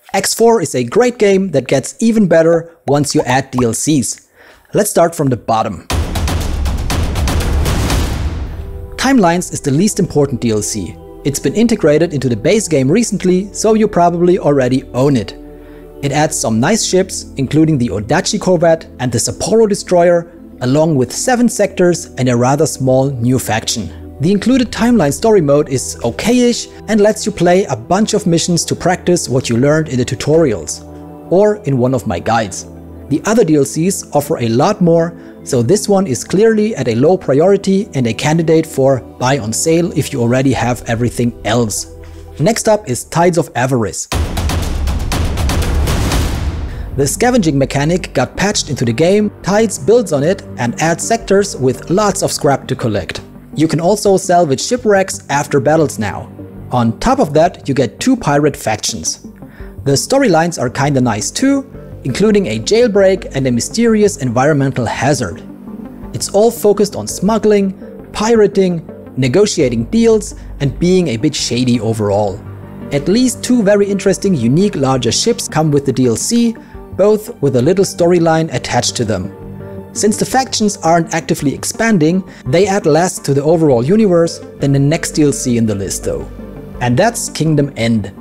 X4 is a great game that gets even better once you add DLCs. Let's start from the bottom. Timelines is the least important DLC. It's been integrated into the base game recently, so you probably already own it. It adds some nice ships, including the Odachi Corvette and the Sapporo Destroyer, along with 7 sectors and a rather small new faction. The included timeline story mode is okay-ish and lets you play a bunch of missions to practice what you learned in the tutorials, or in one of my guides. The other DLCs offer a lot more, so this one is clearly at a low priority and a candidate for buy on sale if you already have everything else. Next up is Tides of Avarice. The scavenging mechanic got patched into the game, Tides builds on it and adds sectors with lots of scrap to collect. You can also salvage shipwrecks after battles now. On top of that, you get 2 pirate factions. The storylines are kinda nice too, including a jailbreak and a mysterious environmental hazard. It's all focused on smuggling, pirating, negotiating deals, and being a bit shady overall. At least 2 very interesting unique larger ships come with the DLC, both with a little storyline attached to them. Since the factions aren't actively expanding, they add less to the overall universe than the next DLC in the list though. And that's Kingdom End.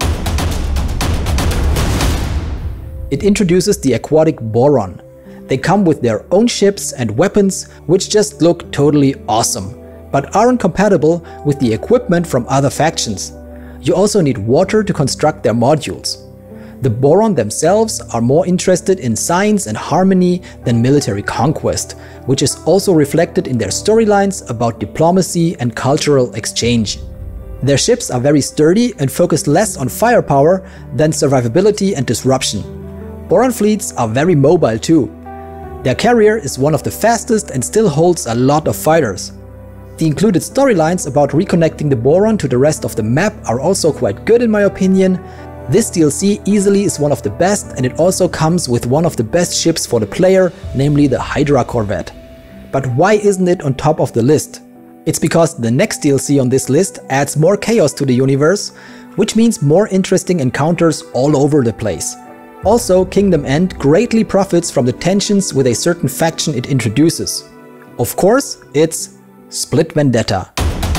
It introduces the aquatic Boron. They come with their own ships and weapons, which just look totally awesome, but aren't compatible with the equipment from other factions. You also need water to construct their modules. The Boron themselves are more interested in science and harmony than military conquest, which is also reflected in their storylines about diplomacy and cultural exchange. Their ships are very sturdy and focus less on firepower than survivability and disruption. Boron fleets are very mobile too. Their carrier is one of the fastest and still holds a lot of fighters. The included storylines about reconnecting the Boron to the rest of the map are also quite good in my opinion. This DLC easily is one of the best, and it also comes with one of the best ships for the player, namely the Hydra Corvette. But why isn't it on top of the list? It's because the next DLC on this list adds more chaos to the universe, which means more interesting encounters all over the place. Also, Kingdom End greatly profits from the tensions with a certain faction it introduces. Of course, it's Split Vendetta.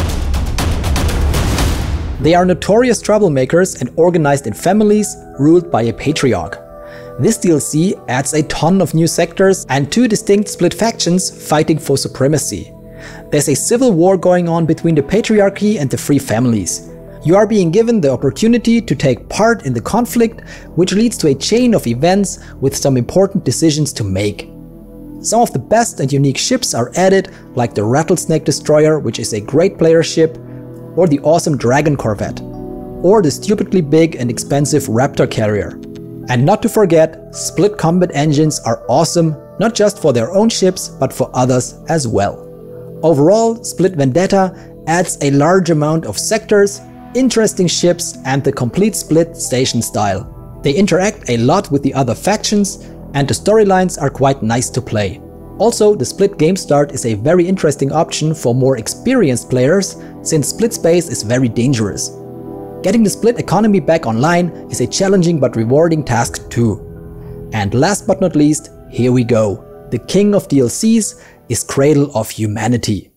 They are notorious troublemakers and organized in families ruled by a patriarch. This DLC adds a ton of new sectors and 2 distinct split factions fighting for supremacy. There's a civil war going on between the patriarchy and the free families. You are being given the opportunity to take part in the conflict, which leads to a chain of events with some important decisions to make. Some of the best and unique ships are added, like the Rattlesnake Destroyer, which is a great player ship, or the awesome Dragon Corvette, or the stupidly big and expensive Raptor Carrier. And not to forget, split combat engines are awesome, not just for their own ships, but for others as well. Overall, Split Vendetta adds a large amount of sectors, interesting ships, and the complete split station style. They interact a lot with the other factions, and the storylines are quite nice to play. Also, the split game start is a very interesting option for more experienced players, since split space is very dangerous. Getting the split economy back online is a challenging but rewarding task too. And last but not least, here we go. The king of DLCs is Cradle of Humanity.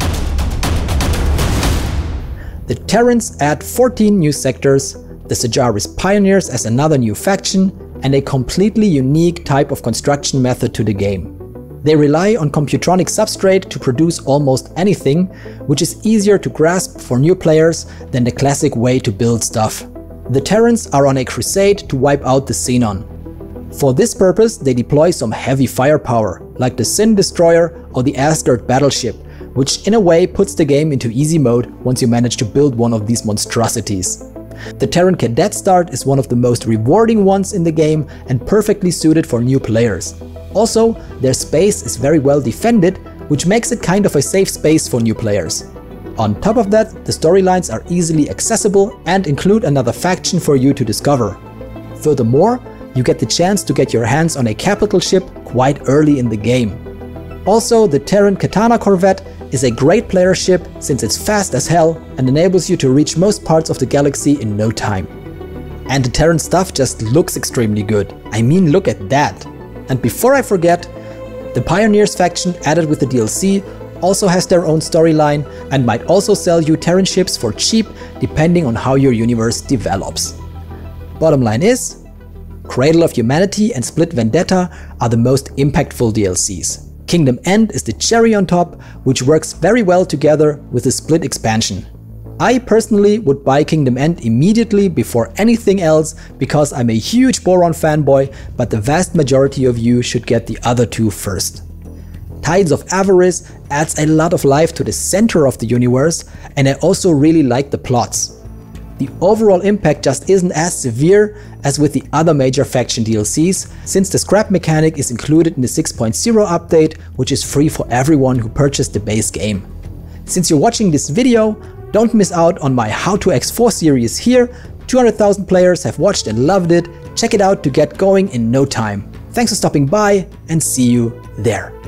The Terrans add 14 new sectors, the Sajaris Pioneers as another new faction, and a completely unique type of construction method to the game. They rely on computronic substrate to produce almost anything, which is easier to grasp for new players than the classic way to build stuff. The Terrans are on a crusade to wipe out the Xenon. For this purpose, they deploy some heavy firepower, like the Sin Destroyer or the Asgard battleship, which in a way puts the game into easy mode once you manage to build one of these monstrosities. The Terran Cadet start is one of the most rewarding ones in the game and perfectly suited for new players. Also, their space is very well defended, which makes it kind of a safe space for new players. On top of that, the storylines are easily accessible and include another faction for you to discover. Furthermore, you get the chance to get your hands on a capital ship quite early in the game. Also, the Terran Katana Corvette is a great player ship since it's fast as hell and enables you to reach most parts of the galaxy in no time. And the Terran stuff just looks extremely good. I mean, look at that. And before I forget, the Pioneers faction added with the DLC also has their own storyline and might also sell you Terran ships for cheap depending on how your universe develops. Bottom line is, Cradle of Humanity and Split Vendetta are the most impactful DLCs. Kingdom End is the cherry on top, which works very well together with the Split expansion. I personally would buy Kingdom End immediately before anything else because I'm a huge Boron fanboy, but the vast majority of you should get the other two first. Tides of Avarice adds a lot of life to the center of the universe, and I also really like the plots. The overall impact just isn't as severe as with the other major faction DLCs, since the scrap mechanic is included in the 6.0 update, which is free for everyone who purchased the base game. Since you're watching this video, don't miss out on my How to X4 series here. 200,000 players have watched and loved it. Check it out to get going in no time. Thanks for stopping by and see you there.